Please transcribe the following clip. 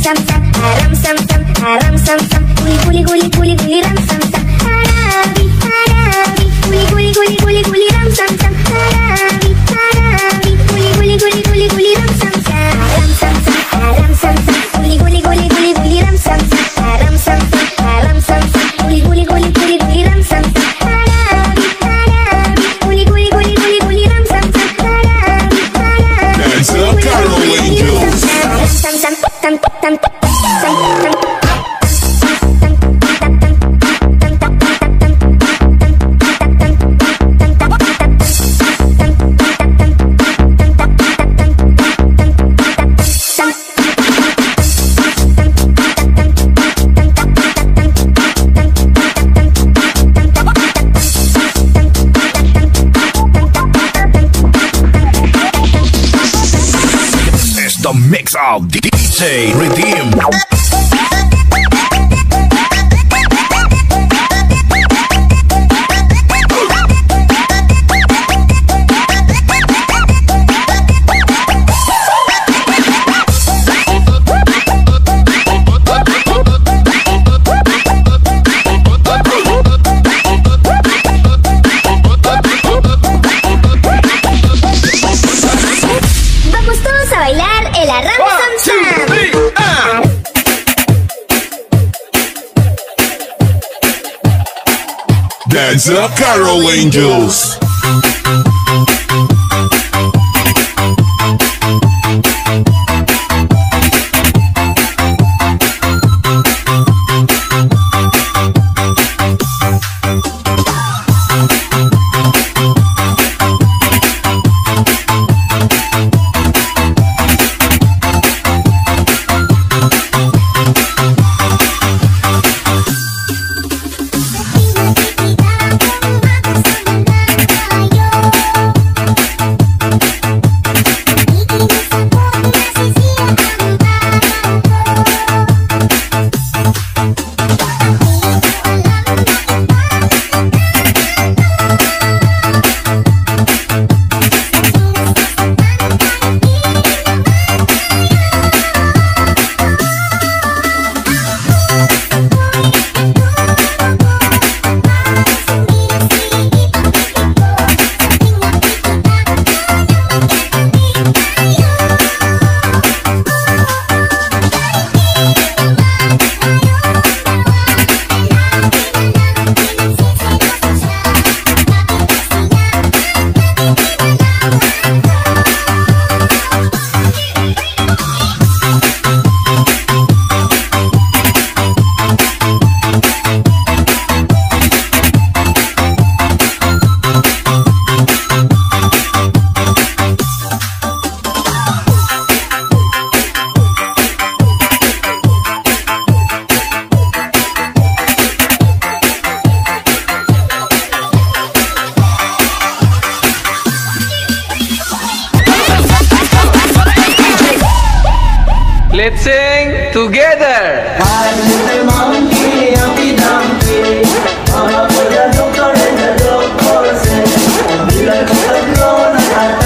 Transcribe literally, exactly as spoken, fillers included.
sam sam, ram sam sam, ram sam sam, guli guli guli guli guli ram sam sam, Arabi Arabi, guli guli guli guli guli ram sam sam, Arabi Arabi, guli guli guli guli guli ram sam sam, ram sam sam, ram sam sam, guli guli guli guli guli ram sam sam, ram sam sam, ram sam sam, guli guli guli guli guli ram sam sam, Arabi Arabi, guli guli guli guli guli ram sam sam, Arabi Arabi. That's the Carol Angels. The mix of D J Redeem. Vamos todos a bailar el arranque Sam Sam. That's the Carol Angels. Let's sing together. I'm